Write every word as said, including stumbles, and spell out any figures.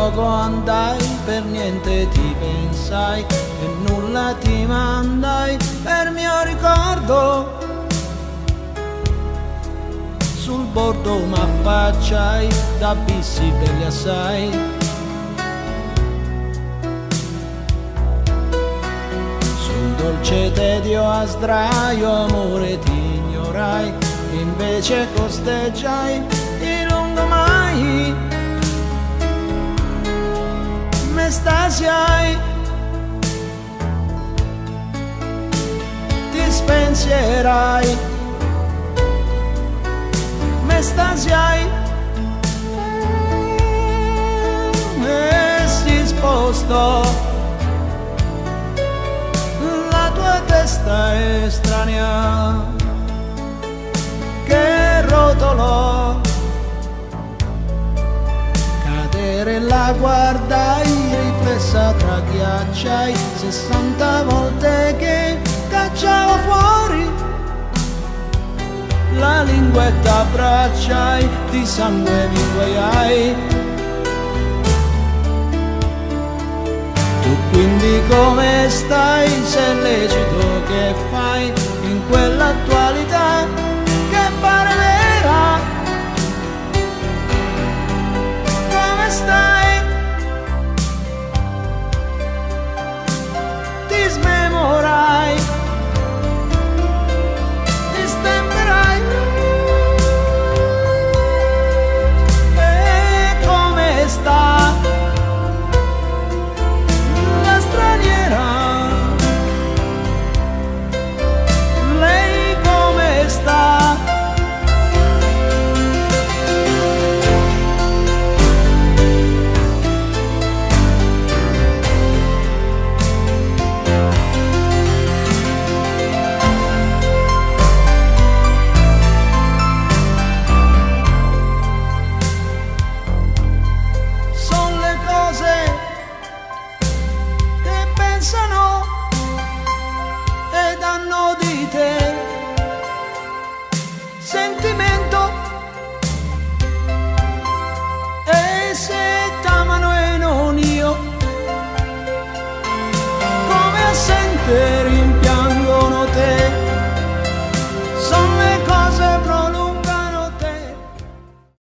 poco andai, per niente ti pensai e nulla ti mandai per mio ricordo. Sul bordo m'affacciai da abissi belli assai. Sul dolce tedio a sdraio amore ti ignorai, invece costeggiai di lungo mai. M'estasiai, ti spensierai, m'estasiai e si spostò la tua testa estranea che rotolò. Cadere la guardai riflessa tra ghiacciai, sessanta volte che cacciavo fuori la linguetta abbracciai, di sangue mi guaiai. Tu quindi come stai? Se è lecito che fai in quell'attualità che pare vera? Come stai? Ti smemorai, ti stemperai. E come sta la straniera? Lei come sta? Pensano e danno di te sentimento, e se t'amano e non io, come assente